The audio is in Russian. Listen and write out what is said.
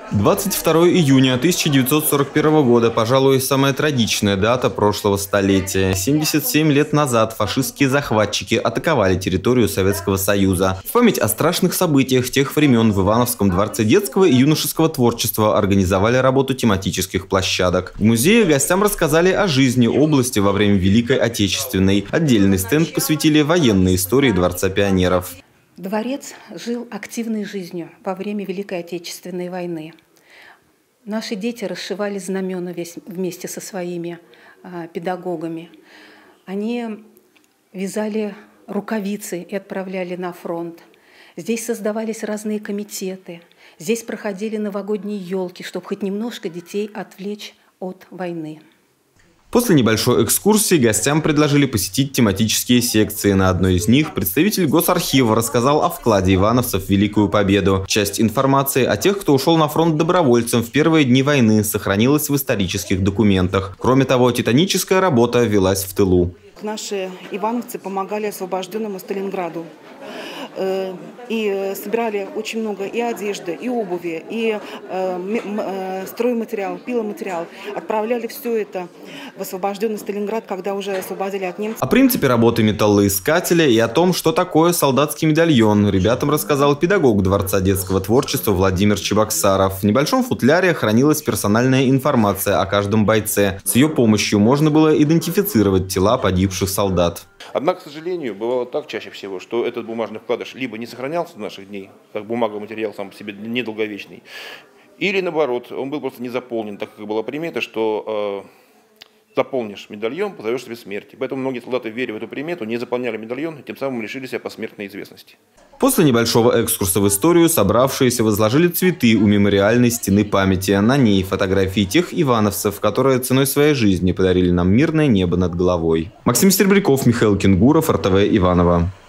22 июня 1941 года, пожалуй, самая трагичная дата прошлого столетия. 77 лет назад фашистские захватчики атаковали территорию Советского Союза. В память о страшных событиях тех времен в Ивановском дворце детского и юношеского творчества организовали работу тематических площадок. В музее гостям рассказали о жизни области во время Великой Отечественной. Отдельный стенд посвятили военной истории Дворца пионеров. Дворец жил активной жизнью во время Великой Отечественной войны. Наши дети расшивали знамена вместе со своими педагогами. Они вязали рукавицы и отправляли на фронт. Здесь создавались разные комитеты. Здесь проходили новогодние елки, чтобы хоть немножко детей отвлечь от войны. После небольшой экскурсии гостям предложили посетить тематические секции. На одной из них представитель Госархива рассказал о вкладе ивановцев в Великую Победу. Часть информации о тех, кто ушел на фронт добровольцем в первые дни войны, сохранилась в исторических документах. Кроме того, титаническая работа велась в тылу. Наши ивановцы помогали освобожденному Сталинграду. И собирали очень много и одежды, и обуви, и стройматериал, пиломатериал. Отправляли все это в освобожденный Сталинград, когда уже освободили от немцев. О принципе работы металлоискателя и о том, что такое солдатский медальон, ребятам рассказал педагог Дворца детского творчества Владимир Чебоксаров. В небольшом футляре хранилась персональная информация о каждом бойце. С ее помощью можно было идентифицировать тела погибших солдат. Однако, к сожалению, бывало так чаще всего, что этот бумажный вкладыш либо не сохранялся до наших дней, как бумага, материал сам по себе недолговечный, или наоборот, он был просто не заполнен, так как была примета, что заполнишь медальон, позовешь себе смерти. Поэтому многие солдаты, веря в эту примету, не заполняли медальон, и тем самым лишили себя посмертной известности. После небольшого экскурса в историю собравшиеся возложили цветы у мемориальной стены памяти. На ней фотографии тех ивановцев, которые ценой своей жизни подарили нам мирное небо над головой. Максим Стербряков, Михаил Кенгуров, РТВ Иваново.